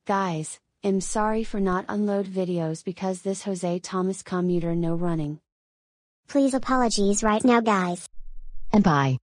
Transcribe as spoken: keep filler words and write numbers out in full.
Guys, I'm sorry for not unload videos because this Jose Thomas commuter no running. Please apologies right now guys. And bye.